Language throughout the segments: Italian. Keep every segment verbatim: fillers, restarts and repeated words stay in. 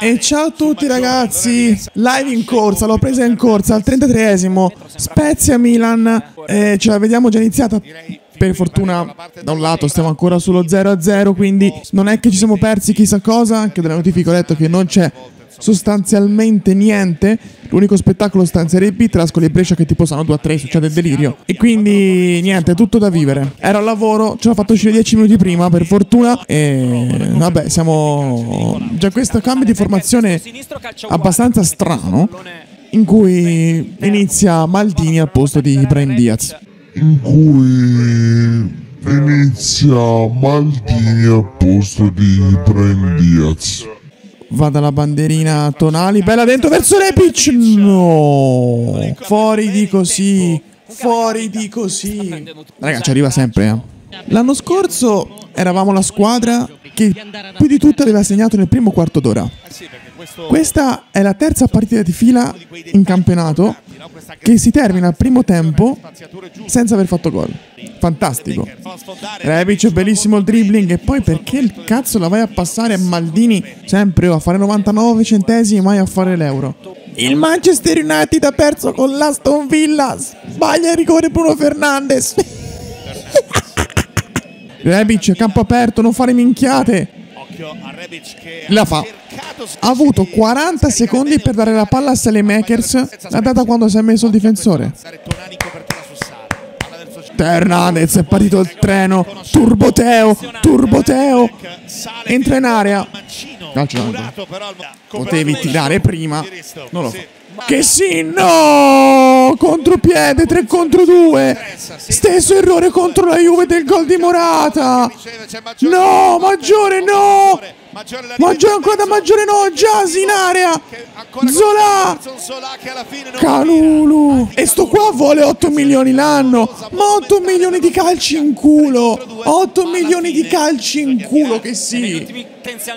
E ciao a tutti ragazzi, live in corsa, l'ho presa in corsa al trentatreesimo, Spezia Milan, eh, ce la vediamo già iniziata. Per fortuna da un lato stiamo ancora sullo zero a zero, quindi non è che ci siamo persi chissà cosa, anche dalle notifiche ho letto che non c'è sostanzialmente niente. L'unico spettacolo sta in Serie B, Trascoli e Brescia che tipo sanno due a tre, succede il delirio. E quindi niente, tutto da vivere. Ero al lavoro, ce l'ho fatto uscire dieci minuti prima per fortuna. E vabbè, siamo già questo cambio di formazione abbastanza strano, in cui inizia Maldini al posto di Brahim Diaz. In cui inizia Maldini al posto di Brahim Diaz. Va dalla bandierina Tonali, bella dentro verso Rebic, no, fuori di così, fuori di così. Ragazzi, ci arriva sempre, eh. L'anno scorso eravamo la squadra che più di tutte aveva segnato nel primo quarto d'ora. Questa è la terza partita di fila in campionato che si termina al primo tempo senza aver fatto gol. Fantastico. Rebic, bellissimo il dribbling. E poi perché il cazzo la vai a passare a Maldini sempre a fare novantanove centesimi, mai a fare l'euro? Il Manchester United ha perso con l'Aston Villa. Sbaglia il rigore Bruno Fernandes. Rebic, campo aperto, non fare minchiate. La fa. Ha avuto quaranta secondi per dare la palla a Saelemaekers. L'ha data quando si è messo il difensore. Hernandez, è partito il treno. Turboteo, Turboteo. Entra in area. Calcio d'angolo. Potevi tirare prima. Non lo fa. Che sì, no! Contropiede, tre contro due. Stesso errore contro la Juve del gol di Morata. No, Maggiore no! Maggiore ancora da Maggiore no, Giasi in area. Zola, Kalulu. E sto qua vuole otto milioni l'anno. Ma otto milioni di calci in culo. otto milioni di calci in culo, che sì.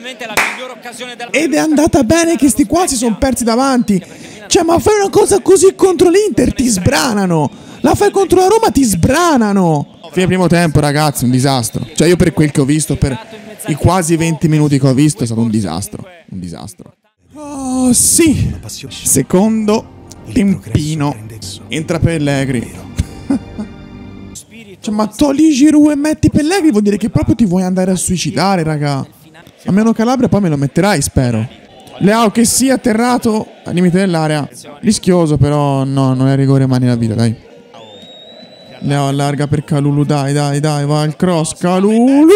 Ed è andata bene che sti qua si sono persi davanti. Cioè, ma fai una cosa così contro l'Inter, ti sbranano. La fai contro la Roma, ti sbranano. Fine primo tempo, ragazzi, un disastro. Cioè, io per quel che ho visto, per i quasi venti minuti che ho visto, è stato un disastro. Un disastro. Oh, sì. Secondo tempino. Entra Pellegrini. Cioè, ma togli Giroud e metti Pellegrini, vuol dire che proprio ti vuoi andare a suicidare, raga. A meno Calabria poi me lo metterai, spero. Leao che sia atterrato al limite dell'area. Rischioso, però no, non è rigore, mani la vita, dai. Leao allarga per Kalulu, dai, dai, dai, va il cross, Kalulu!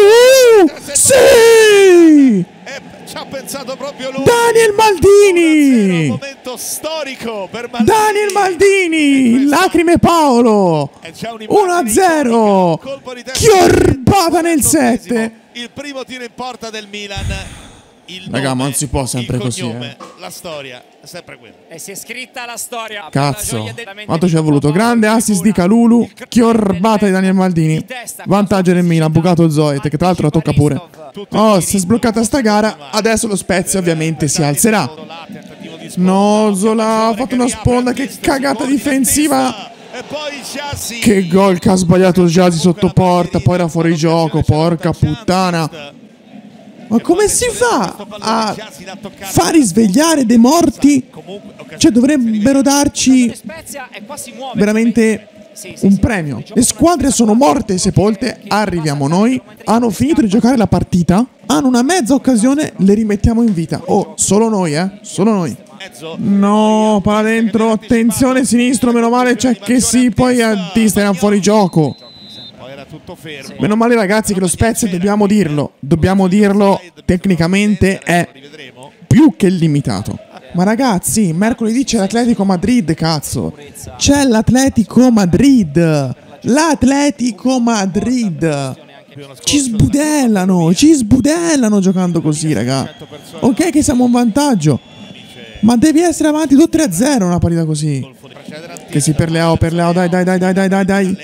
Sì! Ci ha pensato proprio lui. Daniel Maldini! Un momento storico per Maldini. Daniel Maldini! Lacrime Paolo! uno a zero! Chiorbata nel sette! Il primo tiro in porta del Milan. Il Raga, nome, ma non si può sempre il così, cognome, eh. La storia è sempre quella. E si è scritta la storia. Cazzo, quanto ci è voluto. Grande assist di Kalulu, chiorbata di Daniel Maldini. Vantaggio del Milan, bucato Zoet, che tra l'altro la tocca pure. Oh, si è sbloccata sta gara. Adesso lo Spezia ovviamente si alzerà. No, Zola ha fatto una sponda, che cagata difensiva. Che gol che ha sbagliato Giasi sotto porta. Poi era fuori gioco, porca puttana. Ma come si fa a far risvegliare dei morti? Cioè, dovrebbero darci veramente un premio. Le squadre sono morte e sepolte, arriviamo noi, hanno finito di giocare la partita, hanno una mezza occasione, le rimettiamo in vita. Oh, solo noi, eh, solo noi. No, palla dentro, attenzione sinistro, meno male c'è che sì, poi a Dista era fuori gioco. Meno male ragazzi che lo Spezia, dobbiamo dirlo, dobbiamo dirlo, tecnicamente è più che limitato. Ma ragazzi, mercoledì c'è l'Atletico Madrid, cazzo. C'è l'Atletico Madrid. L'Atletico Madrid. Ci sbudellano, ci sbudellano giocando così, raga. Ok che siamo in vantaggio, ma devi essere avanti due tre a zero una partita così. Che si per Leao, per Leao, dai, dai, dai, dai, dai, dai, dai.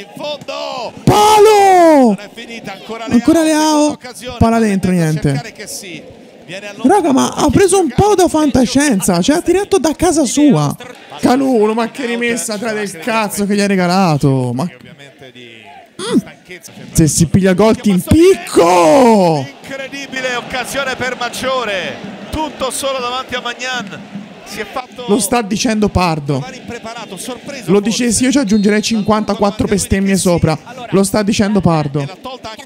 Palo! Ancora Leao. Palla dentro, niente. Raga, ma ha preso un palo da fantascienza. Cioè, ha tirato da casa sua. Kalulu, ma che rimessa tra del cazzo che gli ha regalato. Ma... Mm. Se si piglia gol ti impicco. Incredibile occasione per Maggiore. tutto solo davanti a Magnan. Si è fatto Lo sta dicendo Pardo. trovare impreparato, sorpreso Lo forse. dicessi io, ci aggiungerei cinquantaquattro bestemmie sopra. Lo sta dicendo Pardo. E l'ha tolta anche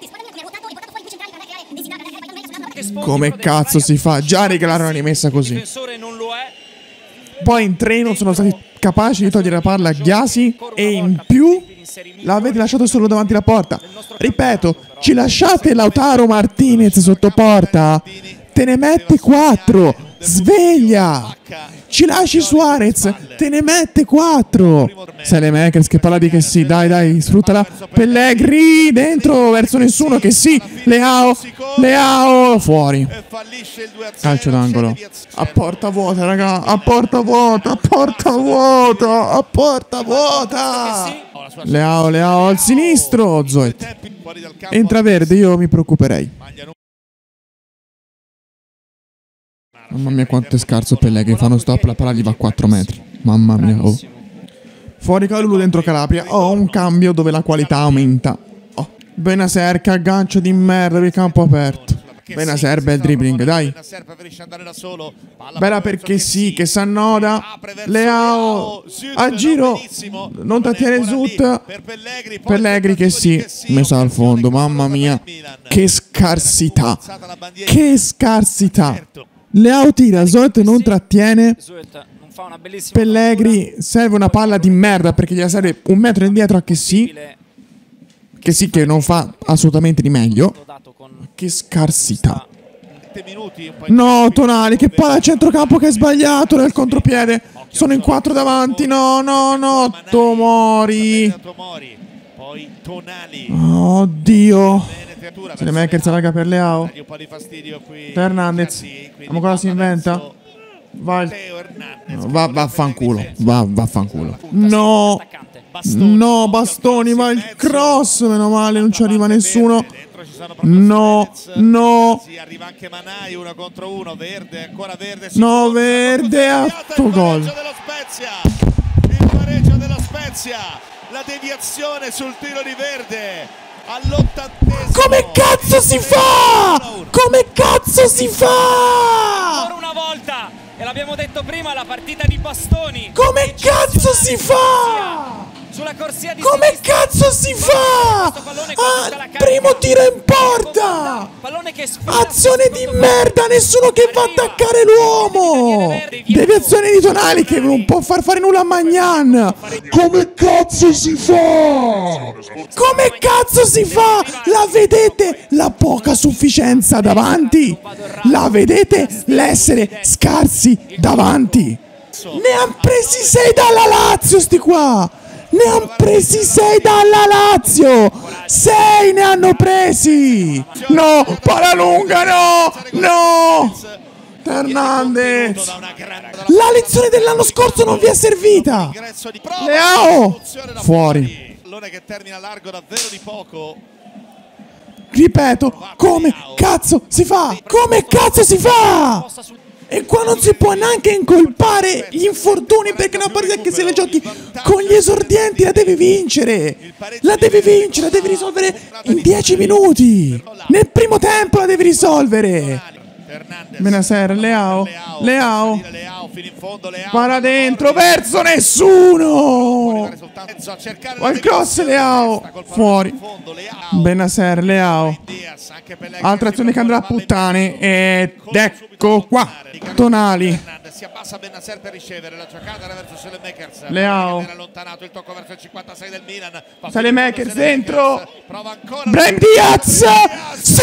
Come cazzo si fa? Già regalare una rimessa così. Difensore non lo è. Poi in tre non sono stati capaci di togliere la palla a Ghiasi e in più l'avete lasciato solo davanti alla porta. Ripeto, ci lasciate Lautaro Martinez sotto porta? Te ne mette quattro. Sveglia! Ci lasci Suarez, te ne mette quattro. Selemakers che parla di che sì, dai dai, sfruttala. Pellegrini dentro verso nessuno che sì. Leao, Leao fuori. e fallisce il due a zero. Calcio d'angolo. A porta vuota, raga, a porta vuota, a porta vuota, a porta vuota. Leao, Leao al sinistro, Zoet. Fuori dal campo. Entra verde, io mi preoccuperei. Mamma mia quanto è scarso Pellegrini, fanno stop, la palla gli va a quattro metri. Mamma mia, oh. Fuori Calulu, dentro Calabria. Ho un cambio dove la qualità aumenta. Oh. Benacer che aggancio di merda per il campo aperto. Benacer, bel dribbling, dai. Benacer preferisce andare da solo. Palla Bella verso perché sì, che s'annoda. apre verso Leao Zut, a giro. benissimo. Non trattiene Ancora lì Zut. per Pellegrini, poi Pellegrini che sì, tentativo messa al fondo. Mamma mia, che scarsità. alzata la bandiera. Che scarsità. Certo. Leao tira, Zoet non trattiene. Zoet non fa una bellissima Pellegrini serve una palla di merda perché gli serve un metro indietro a che sì. Che sì che non fa assolutamente di meglio. Che scarsità. Minuti, un po' No, Tonali, che palla a centrocampo che è sbagliato nel contropiede. Sono in quattro davanti. No, no, no. Tomori. Tomori. Poi Tonali. Oddio. Selemakers allarga per Leao. Un po' di fastidio qui. Hernandez. Ma cosa si inventa? Va, il... Teo Hernandez. va, vaffanculo. Va, vaffanculo. No. No, Bastoni, ma il cross. Meno male, non ci arriva nessuno. No, no. Si arriva anche Manai, uno contro uno. Verde, ancora Verde. No, Verde, autogol. Il pareggio dello Spezia. Il pareggio dello Spezia. La deviazione sul tiro di Verde. All'ottantesimo. Come cazzo si fa? Come cazzo si fa? Ancora una volta, e l'abbiamo detto prima, la partita di Bastoni. Come cazzo si fa? Sulla corsia di Come sinistra. cazzo si fa? Ah, primo tiro in porta. Pallone che Azione di merda, nessuno che fa attaccare l'uomo. Deviazione di Tonali che non può far fare nulla a Magnan. Come cazzo si fa? Come cazzo si fa? La vedete la poca sufficienza davanti? La vedete l'essere scarsi davanti? Ne han presi sei dalla Lazio sti qua. Ne hanno presi sei dalla Lazio. Sei ne hanno presi. No, palla lunga, no, no. Hernandez. La lezione dell'anno scorso non vi è servita. Leao. Fuori. Pallone che termina largo davvero di poco. Ripeto, come cazzo si fa? Come cazzo si fa? E qua non si può neanche incolpare gli infortuni perché è una partita che se la giochi con gli esordienti la devi vincere. La devi vincere, la devi risolvere in dieci minuti. Nel primo tempo la devi risolvere. Benacer, Leao, Leao. Para dentro, verso nessuno. Va il cross, Leao. Fuori. Benacer, Leao. Altra azione che andrà a puttane. Ed ecco qua. Tonali. Si abbassa Benacer per ricevere la giocata verso Selemakers. Leao. Viene allontanato il tocco verso il cinquantasei del Milan. Selemakers dentro. Prova ancora. Brahim Diaz. Sì!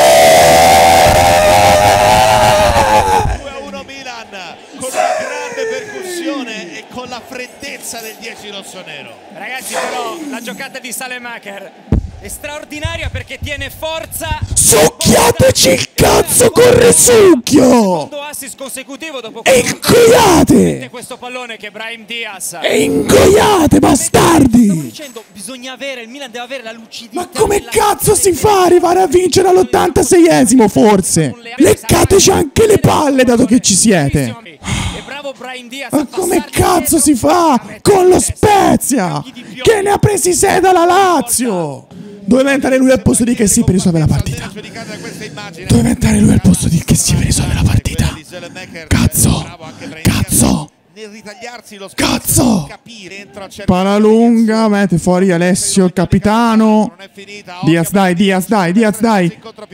due a uno Milan con una grande percussione e con la freddezza del dieci rossonero. Ragazzi, però la giocata di Salemakers è straordinaria perché tiene forza. Succhiateci il cazzo con Resucchio. Secondo assist consecutivo dopo E ingoiate. questo pallone che Brahim Diaz. E ingoiate, bastardi. Stavo dicendo, bisogna avere, il Milan deve avere la lucidità. Ma come cazzo si fa a arrivare a vincere all'ottantaseiesimo forse? Leccateci anche le palle dato che ci siete. E bravo Brahim Diaz. Ma come cazzo si fa con lo Spezia che ne ha presi sei dalla Lazio? Doveva entrare lui al posto di Kessie per risolvere la partita. Doveva entrare lui al posto di Kessie per risolvere la partita. Cazzo! Cazzo! Cazzo! Palla lunga, mette fuori Alessio, il capitano. Diaz dai, Diaz dai, Diaz dai.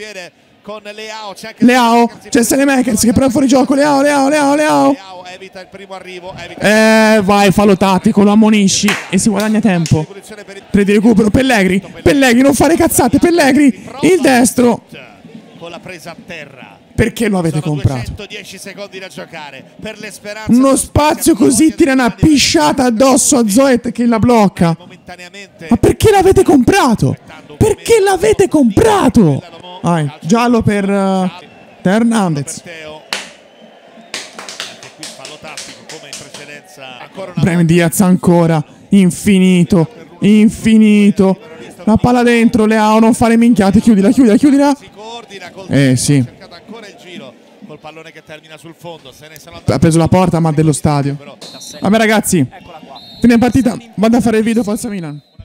Leao, c'è Selemakers che prova fuori gioco. Leao, Leao, Leao, Leao. Eh, vai, fallo tattico, lo ammonisci e si guadagna tempo. tre di recupero, Pellegrini. Pellegrini, non fare cazzate, Pellegrini. Il destro. Con la presa a terra. Perché lo avete comprato? centodieci secondi da giocare. Per le speranze. Uno spazio così tira una pisciata addosso a Zoet che la blocca. Ma perché l'avete comprato? Perché l'avete comprato? Vai, giallo per uh, Hernandez. Brahim Diaz ancora. Infinito. Infinito. La palla dentro, Leao, non fare minchiate. Chiudila, chiudila, chiudila. Eh sì. Col pallone che termina sul fondo. Ha preso la porta ma dello stadio. Vabbè ragazzi, fine partita. Vado a fare il video, Forza Milan.